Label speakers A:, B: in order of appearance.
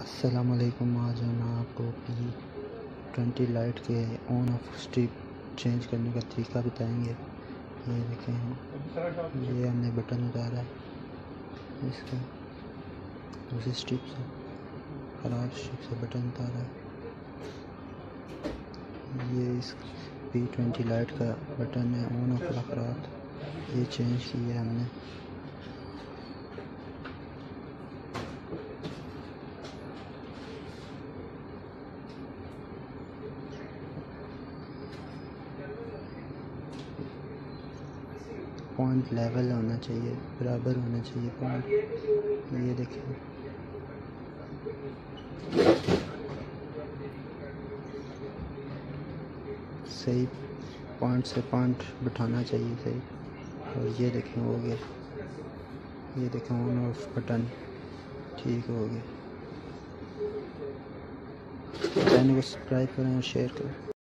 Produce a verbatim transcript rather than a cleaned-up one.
A: अस्सलामुअलैकुम। आज हम आपको पी ट्वेंटी लाइट के ऑन ऑफ स्ट्रिप चेंज करने का तरीका बताएंगे। ये देखें, ये हमने बटन उतारा है इसका, दूसरी स्ट्रिप से खराब स्ट्रिप से बटन उतारा है। ये इस पी ट्वेंटी लाइट का बटन है ऑन ऑफ वाला खराब, ये चेंज किया है हमने। पॉइंट लेवल होना चाहिए, बराबर होना चाहिए पॉइंट। ये देखिए, सही पॉइंट से पॉइंट बिठाना चाहिए सही। और ये देखें हो गया, ये देखें ऑन ऑफ बटन ठीक हो गया। चैनल को सब्सक्राइब करें और शेयर करें।